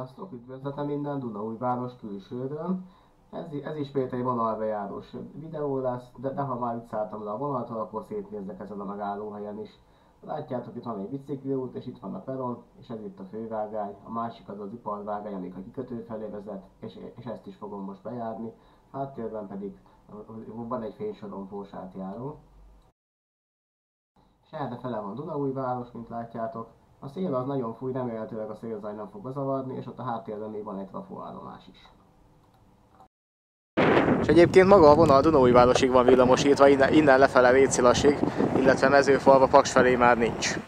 Sziasztok! Üdvözletem innen Dunaújváros külsőről. Ez ismét egy vonalbejárós videó lesz, de ha már itt szálltam le a vonaltól, akkor szétnézzek ezen a megállóhelyen is. Látjátok, itt van egy bicikliút, és itt van a peron, és ez itt a fővágány. A másik az az iparvágány, amik a kikötő felé vezet, és ezt is fogom most bejárni. Háttérben pedig van egy fénysorompós átjáró. És errefele van Dunaújváros, mint látjátok. A szél az nagyon fúj, remélhetőleg a szélzaj nem fog bezavarni, és ott a háttérben még van egy trafóállomás is. És egyébként maga a vonal Dunaújvárosig van villamosítva, innen lefele Récilasig, illetve Mezőfalva Paks felé már nincs.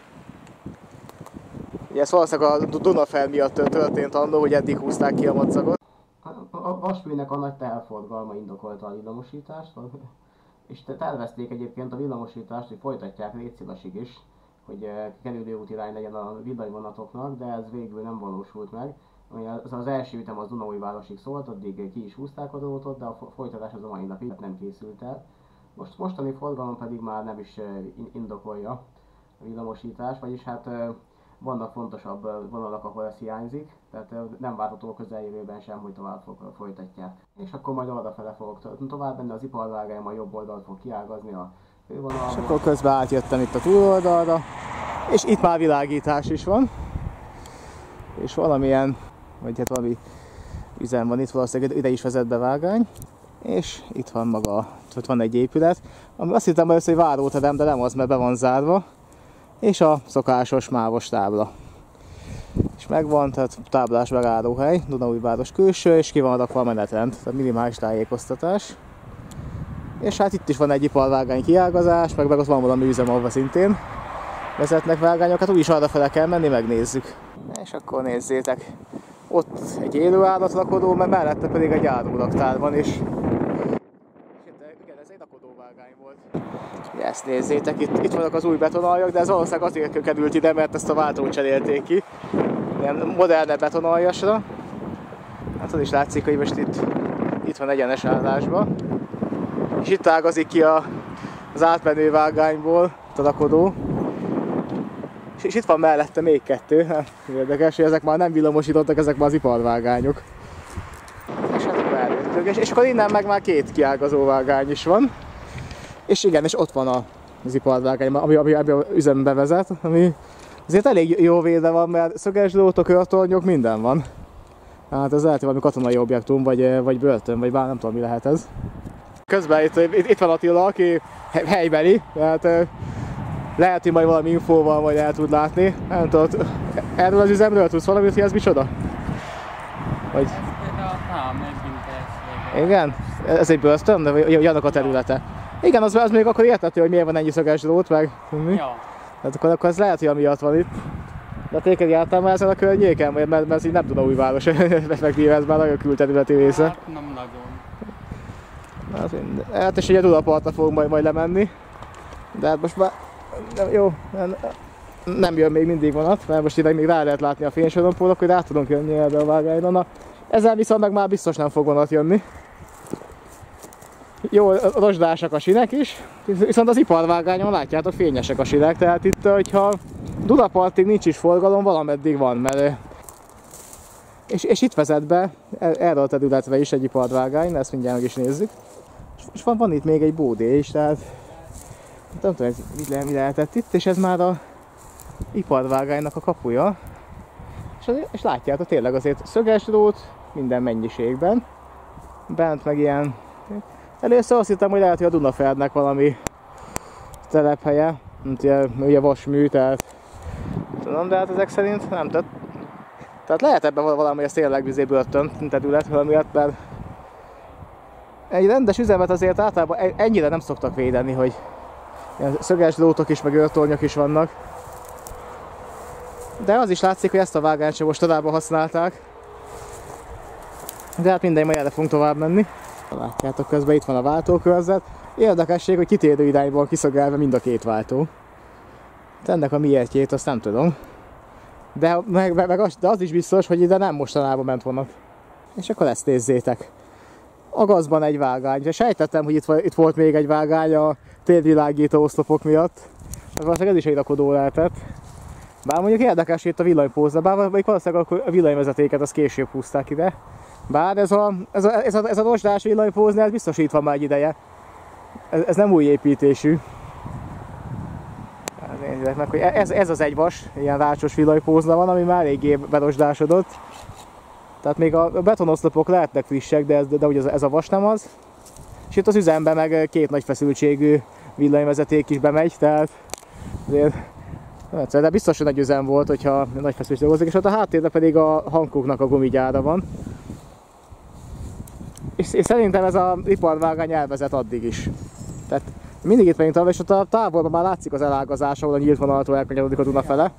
Ugye ez valószínűleg a Dunafel miatt történt annó, hogy eddig húzták ki a madzagot. A vasműnek a nagy teherforgalma indokolta a villamosítást, és tervezték egyébként a villamosítást, hogy folytatják Récilasig is, hogy kerülőút irány legyen a villanyvonatoknak, de ez végül nem valósult meg. Az első ütem az Dunaújvárosig szólt, addig ki is húzták a drótot, de a folytatás az a mai napig nem készült el. Mostani forgalom pedig már nem is indokolja a villamosítás, vagyis hát vannak fontosabb vonalak, ahol ez hiányzik, tehát nem várható közeljövőben sem, hogy tovább folytatják. És akkor majd arrafele fogok tovább menni, az iparvágány a jobb oldalt fog kiágazni a fővonalból. És akkor közben átjöttem itt a túloldalra, és itt már világítás is van. És valamilyen, vagy hát valami üzem van itt, valószínűleg ide is vezet be vágány. És itt van maga, ott van egy épület, ami azt hittem először, hogy váróterem, de nem az, mert be van zárva. És a szokásos mávos tábla. És megvan, tehát táblás megállóhely, Dunaújváros külső, és ki van rakva a menetrend, tehát minimális tájékoztatás. És hát itt is van egy iparvágány kiágazás, meg ott van valami üzem, ahol szintén vezetnek vágányokat, úgyis arrafele kell menni, megnézzük. És akkor nézzétek, ott egy élő állatlakodó, mert mellette pedig egy árudaktár van, és igen, ez egy rakodóvágány volt. Ezt nézzétek, itt vannak az új betonaljak, de ez valószínűleg azért került ide, mert ezt a váltót cserélték ki. Ilyen modernebb betonaljasra. Hát az is látszik, hogy most itt van egyenes állásban. És itt ágazik ki az átmenő vágányból a rakodó. És itt van mellette még kettő. Hát, érdekes, hogy ezek már nem villamosítottak, ezek már az iparvágányok. És hát akkor eljöttünk. És akkor innen meg már két kiágazó vágány is van. És igen, és ott van az iparvágány, ami üzembe vezet, ami azért elég jó védve van, mert szöges drótok, körtornyok, minden van. Hát ez lehet, hogy valami katonai objektum, vagy börtön, vagy bár nem tudom, mi lehet ez. Közben itt van Attila, aki helybeli, tehát lehet, hogy majd valami infóval majd el tud látni. Nem tudod, erről az üzemről tudsz valamit, hogy ez micsoda? Vagy... Igen? Ez egy börtön, vagy annak a területe? Igen, az még akkor értető, hogy miért van ennyi szöges drót, meg... Ja. Tehát akkor ez lehet, hogy amiatt van itt. De tényleg jártál már ezen a környéken? Mert ez így nem Dunaújváros, megvéve ez már nagyon külterületi része. Hát nem nagyon. Hát és ugye Dunapartra fogunk majd lemenni. De hát most már... Jó, nem jön még mindig vonat, mert most ide még rá lehet látni a fénysorompót, akkor rá tudunk jönni erre a vágányra. Ezzel viszont meg már biztos nem fog vonat jönni. Jó, rozsdásak a sinek is, viszont az iparvágányon látjátok, fényesek a sinek, tehát itt, hogyha Dunapartig nincs is forgalom, valameddig van, mert... És itt vezet be, erre a területre is egy iparvágány, ezt mindjárt meg is nézzük. És van itt még egy bódé is, tehát... Nem tudom, mi lehetett itt, és ez már a iparvágánynak a kapuja. És látjátok, tényleg azért szöges drót, minden mennyiségben. Bent meg ilyen... Először azt hittem, hogy lehet, hogy a Dunafernek valami telephelye, mint ugye vasmű, tehát tudom, de hát ezek szerint nem. Tehát lehet ebben valami a széllegvizé börtön terület valamiért, mert egy rendes üzemet azért általában ennyire nem szoktak védeni, hogy ilyen szöges drótok is, meg őrtornyok is vannak. De az is látszik, hogy ezt a vágányt sem mostanában használták. De hát mindegy, majd erre fogunk tovább menni. Látjátok, közben itt van a váltókörzet. Érdekesség, hogy kitérő irányból kiszögelve mind a két váltó. Ennek a miértjét azt nem tudom. De az is biztos, hogy ide nem mostanában ment vonat. És akkor ezt nézzétek. A gazban egy vágány. Sejtettem, hogy itt volt még egy vágány a térvilágító oszlopok miatt. Valószínűleg ez is egy rakodó lehetett. Bár mondjuk érdekes itt a villanypózna, bár valószínűleg akkor a villanyvezetéket az később húzták ide. Bár ez a rozsdás villanypózna, ez biztosítva már egy ideje. Ez nem új építésű. Nézzétek meg, hogy ez az egy vas, ilyen rácsos villanypózna van, ami már eléggé berozsdásodott. Tehát még a betonoszlopok lehetnek frissek, de ugye ez a vas nem az. És itt az üzemben meg két nagy feszültségű villanyvezeték is bemegy, tehát de biztos, hogy nagy üzem volt, hogyha nagy feszültség hozzák, és ott a háttérben pedig a Hankooknak a gumigyára van. És szerintem ez az iparvágány elvezet addig is. Tehát mindig itt megyünk tovább, és ott a távolban már látszik az elágazás, ahol a nyílt vonaltól elkanyarodik a Duna fele.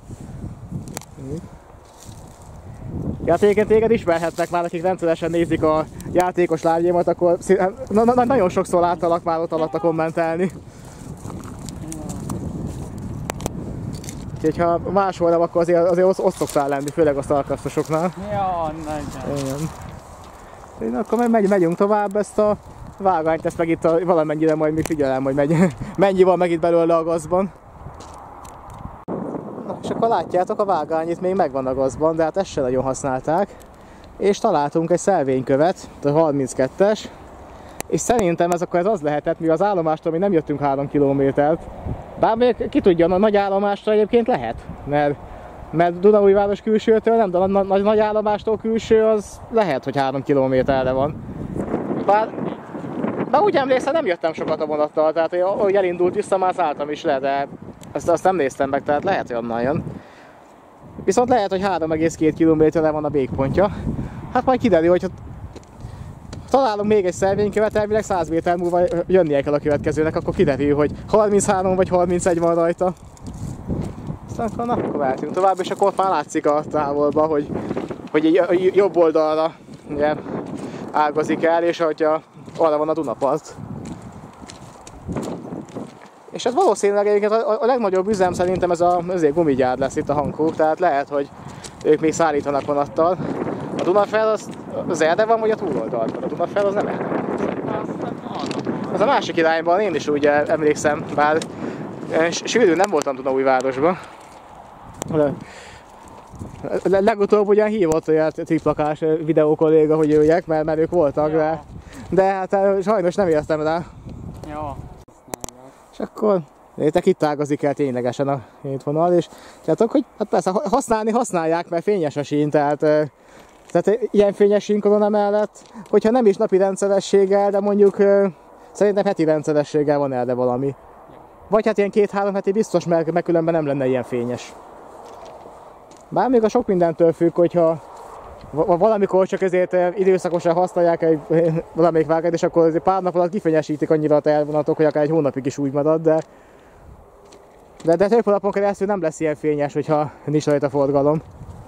Játéken téged ismerhetnek már, akik rendszeresen nézik a játékos lábjaimat, akkor nagyon sokszor láttalak már ott alatt kommentelni. Úgyhogy ha máshol nem, akkor azért ott szoktál lenni, főleg a Starcraftosoknál. Ja, nagyon. Igen. Akkor megyünk tovább, ezt a vágányt, ezt meg itt valamennyire majd mi figyelem, hogy mennyi van meg itt belőle a gazban. Na, és akkor látjátok, a vágány itt még megvan a gazban, de hát ezt sem nagyon használták. És találtunk egy szelvénykövet, a 32-es. És szerintem ez akkor az lehetett, mi az állomástól mi nem jöttünk 3 kilométert. Bár még ki tudja, a nagy állomástól egyébként lehet. Mert Dunaújváros külsőtől nem, de a nagy állomástól külső az lehet, hogy 3 kilométerre van. Bár úgy emlékszem, nem jöttem sokat a vonattal, tehát ahogy elindult vissza, már szálltam is le, de azt nem néztem meg, tehát lehet, hogy onnan jön. Viszont lehet, hogy 3,2 kilométerre van a végpontja. Hát majd kiderül, hogy találunk még egy szelvénykövet, elvileg 100 méter múlva jönnie kell a következőnek, akkor kiderül, hogy 33 vagy 31 van rajta. Aztán akkor váltunk tovább, és akkor ott már látszik a távolban, hogy jobb oldalra ugye, ágazik el, és hogyha arra van a Dunapart. És ez valószínűleg egyébként a legnagyobb üzem szerintem ez azért gumigyár lesz itt a Hankook, tehát lehet, hogy ők még szállítanak vonattal. A Dunafel az erde van, vagy a túloldalban? A Dunafel az nem erde van. Az a másik irányban, én is úgy emlékszem, bár sűrűn nem voltam Dunaújvárosban. Legutóbb ugyan hívott olyan triplakás videókolléga, hogy jöjjek, mert ők voltak, ja. de hát sajnos nem értem rá. Ja. És akkor néztek, itt ágazik el ténylegesen a hétvonal, és tudjátok, hogy hát persze használják, mert fényes a sín, tehát ilyen fényes sínkorona mellett, hogyha nem is napi rendszerességgel, de mondjuk szerintem heti rendszerességgel van erre valami. Vagy hát ilyen 2-3 heti biztos, mert különben nem lenne ilyen fényes. Bár még a sok mindentől függ, hogyha valamikor csak ezért időszakosan használják valamelyik vágányt, és akkor pár nap alatt kifényesítik annyira a tehervonatok, hogy akár egy hónapig is úgy marad, de több napon keresztül nem lesz ilyen fényes, hogyha nincs rajta forgalom.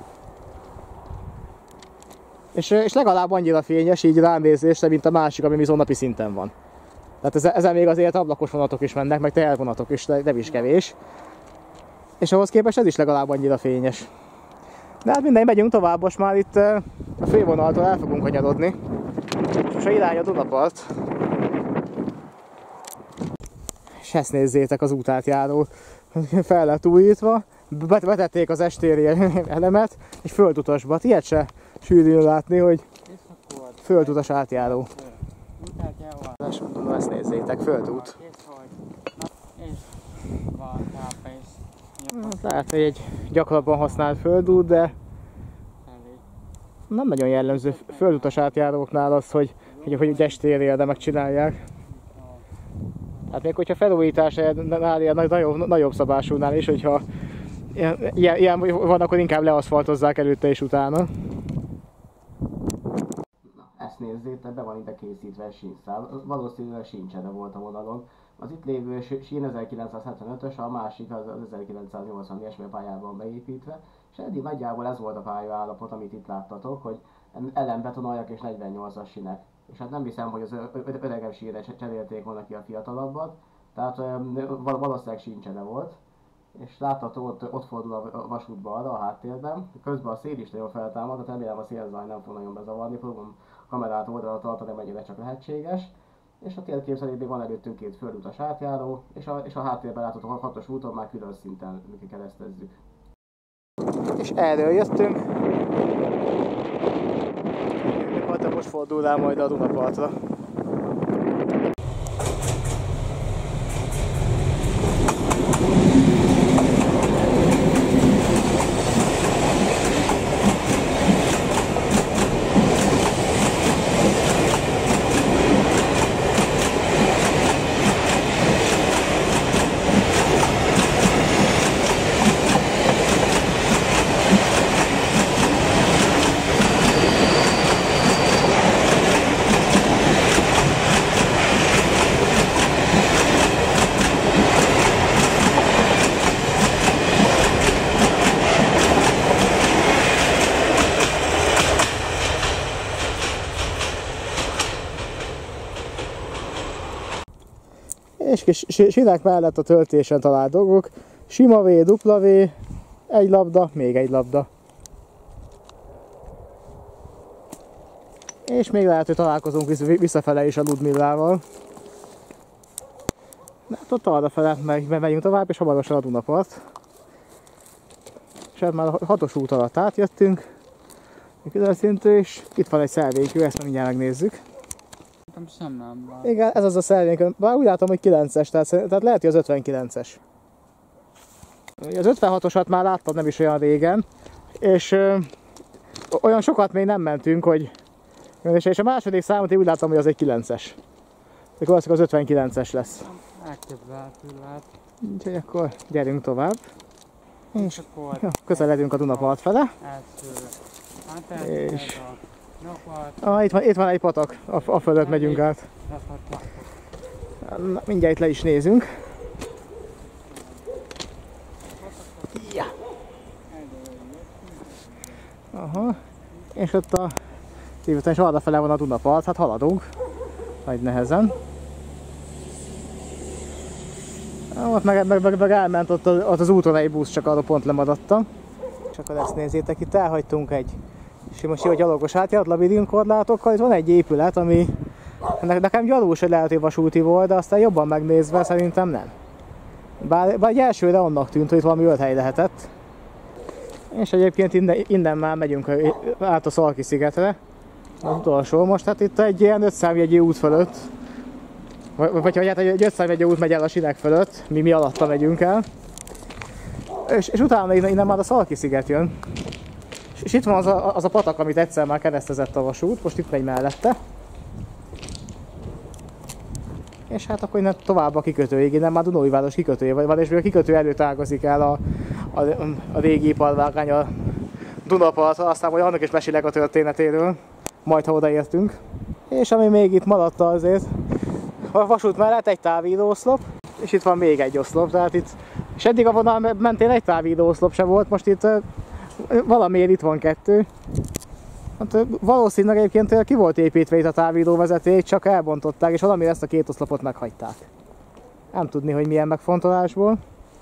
És legalább annyira fényes így ránézésre, mint a másik, ami viszont napi szinten van. Tehát ezen még azért ablakos vonatok is mennek, meg tehervonatok is, de nem is kevés. És ahhoz képest ez is legalább annyira fényes. De hát mindegy, megyünk tovább, most már itt a fővonaltól el fogunk kanyarodni. És a irány a Dunapart. És ezt nézzétek, az útátjáró fel lett újítva. Betették az estéri elemet, egy földutasba. Ilyet se sűrűn látni, hogy földutas átjáró. Ezt nézzétek, földút. Lehet, hogy egy gyakrabban használt földút, de nem nagyon jellemző földutas átjáróknál az, hogy estéri, de megcsinálják. Hát még hogyha felújításnál ilyen nagyobb szabásúnál is, hogyha ilyen van, akkor inkább leaszfaltozzák előtte és utána. Na, ezt nézzétek, be van ide készítve sínszál. Valószínűleg sincsere volt a vonalon. Az itt lévő sín 1975-ös, a másik az 1980-es pályában beépítve, és eddig nagyjából ez volt a pályaállapot, amit itt láttatok, hogy ellenbetonaljak és 48-as sínek. És hát nem hiszem, hogy az öregebb sínre cserélték volna ki a fiatalabbat, tehát valószínűleg sincsere volt. És látható, ott fordul a vasútba arra a háttérben, közben a szél is nagyon feltámad, tehát remélem a szélzaj nem fog nagyon bezavarni, fogom a kamerát oldalra tartani, amennyire csak lehetséges. És a térkép szerint van előttünk két földutas átjáró, és a háttérben látható a 6-os úton már külön szinten keresztezzük. És erről jöttünk. Most fordul el majd a Dunapartra. És kis sinek mellett a töltésen talált dolgok. Sima V, dupla V, egy labda, még egy labda. És még lehet, hogy találkozunk visszafele is a Ludmillával. Hát ott arrafele megyünk tovább, és hamarosan a Dunapart. És hát már a 6-os út alatt átjöttünk. Közelszintű, és itt van egy szelvékő, ezt mindjárt megnézzük. Igen, ez az a szelvénkő. Bár úgy látom, hogy 9-es, tehát lehet, hogy az 59-es. Az 56-osat már láttam nem is olyan régen, és olyan sokat még nem mentünk, hogy... És a második számot én úgy látom, hogy az egy 9-es. Akkor az 59-es lesz. Elképzelhető lehet. Úgyhogy akkor gyerünk tovább. És akkor közeledünk a Dunapart fele. Hát és... itt van egy patak, a fölött megyünk át. Na, mindjárt le is nézünk. Ja. Aha. És ott a... és arrafele van a Dunapart, hát haladunk. Nagy nehezen. Ott meg elment ott az úton egy busz, csak arra pont lemaradtam. És akkor ezt nézzétek, itt elhagytunk egy sima gyalogos átjárat labirinkorlátokkal. Itt van egy épület, ami nekem gyanús, hogy lehet, hogy vasúti volt, de aztán jobban megnézve szerintem nem. Bár egy elsőre annak tűnt, hogy itt valami ölthely lehetett. És egyébként innen már megyünk át a Szalki-szigetre. Az utolsó most, hát itt egy ilyen 5 számjegyű út fölött. Vagy hát egy 5 számjegyű út megy el a sinek fölött, mi alatta megyünk el. És utána innen már a Szalki-sziget jön. És itt van az a patak, amit egyszer már keresztezett a vasút, most itt megy mellette. És hát akkor innen tovább a kikötőig, innen már Dunaújváros kikötője van, és még a kikötő előtt ágazik el a régi iparvágány a Dunapartra, aztán majd annak is mesélek a történetéről, majd ha odaértünk. És ami még itt maradt azért, a vasút mellett egy távíróoszlop, és itt van még egy oszlop, tehát itt, és eddig a vonal mentén egy távíróoszlop sem volt, most itt valamiért itt van 2. Hát valószínűleg egyébként ki volt építve itt a távíróvezeték, csak elbontották, és valamiért ezt a 2 oszlopot meghagyták. Nem tudni, hogy milyen megfontolásból.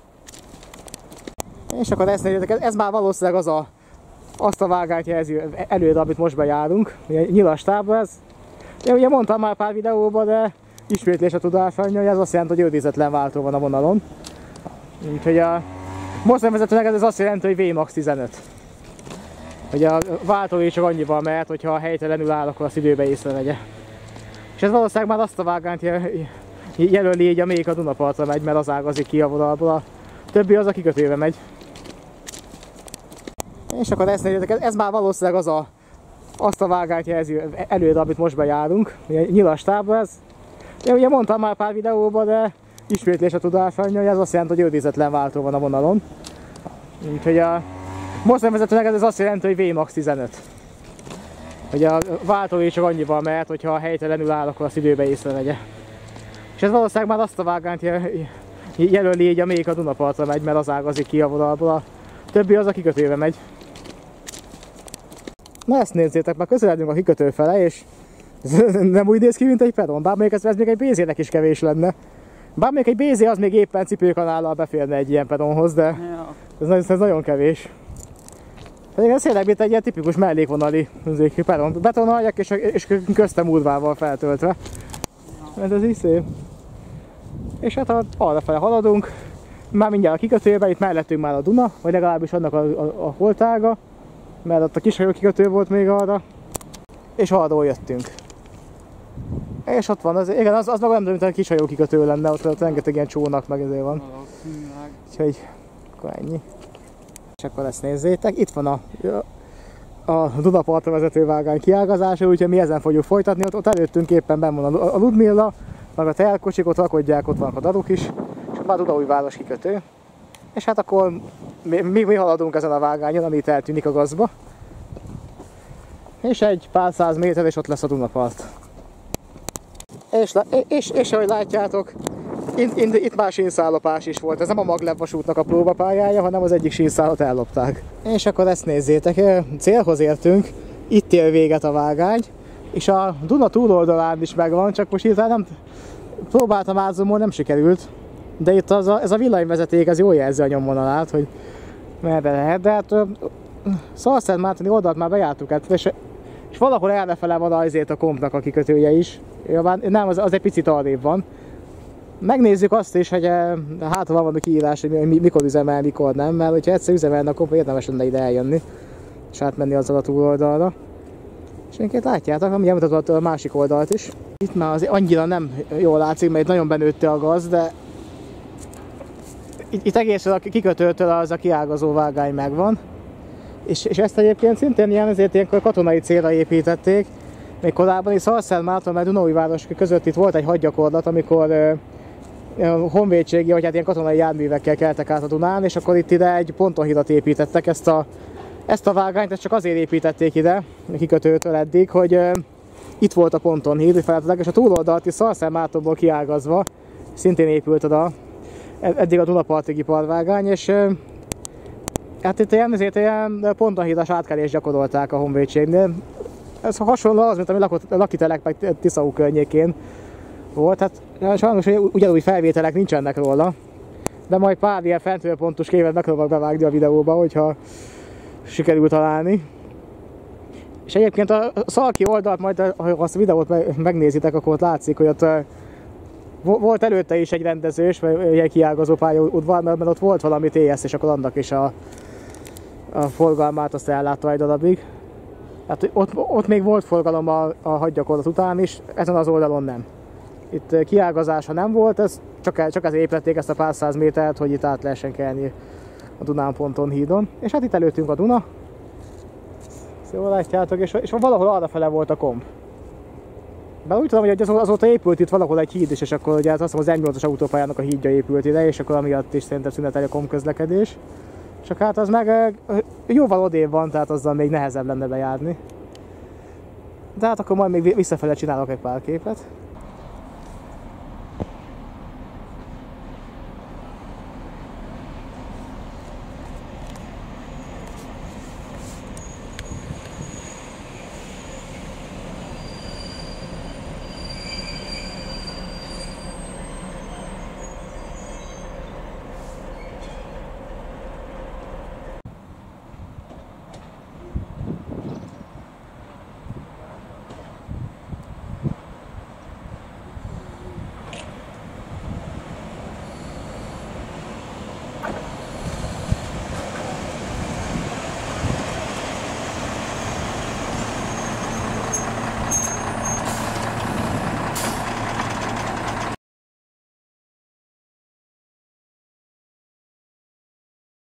És akkor ezt nézzétek, ez már valószínűleg azt a vágányt jelzi előre, amit most bejárunk. Nyilas tábla ez. Én ugye mondtam már pár videóban, de ismétlés a tudás anyja, hogy ez azt jelenti, hogy őrizetlen váltó van a vonalon. Úgyhogy most nevezetőleg ez azt jelenti, hogy VMAX 15. Hogy a váltói csak annyival mehet, hogyha helytelenül áll, akkor azt időbe észrevegye. És ez valószínűleg már azt a vágányt jelöli, így amelyik a Dunapartra megy, mert az ágazik ki a vonalból. A többi az a kikötőbe megy. És akkor ezt nézzétek, ez már valószínűleg azt a vágányt jelzi előre, amit most bejárunk. Nyilas tábla ez. Én ugye mondtam már pár videóban, de ismétlés a tudás anyja, hogy ez azt jelenti, hogy őrizetlen váltó van a vonalon. Úgyhogy most nevezetőleg ez azt jelenti, hogy VMAX 15. Hogy a váltói csak annyival mehet, hogyha helytelenül áll, akkor azt időbe észrevegye. És ez valószínűleg már azt a vágányt jelöli, így amelyik a Dunapartra megy, mert az ágazik ki a vonalból. A többi az a kikötőbe megy. Na ezt nézzétek, már közeledünk a kikötő fele, és nem úgy néz ki, mint egy peron, bár még ez még egy BZ-nek is kevés lenne. Bár még egy BZ az még éppen cipőkanállal beférne egy ilyen pedonhoz, de ez nagyon kevés. Pedig ez tényleg mint egy ilyen tipikus mellékvonali peron. Betonaljak és köztem úrvával feltöltve. Ez így szép. És hát arrafele haladunk, már mindjárt a kikötőben, itt mellettünk már a Duna, vagy legalábbis annak a holtága, mert ott a Kishajó kikötő volt még arra, és arról jöttünk. És ott van, igen, az meg olyan, mint a Kishajó kikötő lenne, ott rengeteg ilyen csónak meg ezért van. Úgyhogy akkor ennyi. És akkor ezt nézzétek, itt van a Dunapartra vezető vágány kiágazása, úgyhogy mi ezen fogjuk folytatni. Ott előttünk éppen benn van a Ludmilla, meg a teherkocsik, ott rakodják, ott vannak a daruk is, és már Dunaújváros kikötő. És hát akkor mi haladunk ezen a vágányon, ami itt eltűnik a gazba. És egy pár száz méter, és ott lesz a Dunapart. És ahogy látjátok, itt már sínszállopás is volt. Ez nem a Maglev vasútnak a próbapályája, hanem az egyik sínszállat ellopták. És akkor ezt nézzétek, célhoz értünk, itt ér véget a vágány, és a Duna túloldalán is megvan, csak most itt nem próbáltam átzoomolni, nem sikerült. De itt ez a villanyvezeték, ez jól jelzi a nyomvonalát, hogy merre lehet, de hát Szarszentmártoni oldalt már bejártuk, és valahol errefele van azért a kompnak a kikötője is. Nem, az egy picit arrébb van. Megnézzük azt is, hogy hát van valami kiírás, hogy mikor üzemel, mikor nem, mert hogyha egyszer üzemelne, akkor érdemes lenne ide eljönni, és átmenni azzal a túloldalra. És minket látjátok, ami mutatott a másik oldalt is. Itt már azért annyira nem jól látszik, mert itt nagyon benőtte a gaz, de itt egészen a kikötőtől az a kiágazó vágány megvan. És ezt egyébként szintén ilyen katonai célra építették. Még korábban is Szarszentmárton meg Dunaújváros között itt volt egy hadgyakorlat, amikor honvédségi, vagy hát ilyen katonai járművekkel keltek át a Dunán, és akkor itt ide egy pontonhidat építettek. Ezt a vágányt csak azért építették ide, a kikötőtől eddig, hogy itt volt a pontonhíd feladatok, és a túloldalt is Szarszentmártonból kiágazva szintén épült oda eddig a Dunapartig iparvágány, és hát itt ilyen pontonhidas átkelést gyakorolták a honvédségnél. Ez hasonló az, mint ami lakitelek meg Tiszaú környékén volt. Hát sajnos ugyanúgy felvételek nincsenek róla, de majd pár ilyen fentről pontos képet meg fogok bevágni a videóba, hogyha sikerül találni. És egyébként a szalki oldalt, majd ha azt a videót megnézitek, akkor ott látszik, hogy ott volt előtte is egy rendezős, vagy egy kiágazó pályaudvar, mert ott volt valami TS, és akkor annak is a forgalmát azt ellátta egy darabig. Hát ott még volt forgalom a hadgyakorlat után is, ezen az oldalon nem. Itt kiágazása nem volt, csak ezért építették ezt a pár száz métert, hogy itt át lehessen kelni a Dunán ponton hídon. És hát itt előttünk a Duna. Jól látjátok, és valahol arrafele volt a komp. Bár úgy tudom, hogy azóta épült itt valahol egy híd is, és akkor ugye azt hiszem az M8-as autópályának a hídja épült ide, és akkor amiatt is szerintem szünetel a komp közlekedés. Csak hát az meg jóval odébb van, tehát azzal még nehezebb lenne bejárni. De hát akkor majd még visszafele csinálok egy pár képet.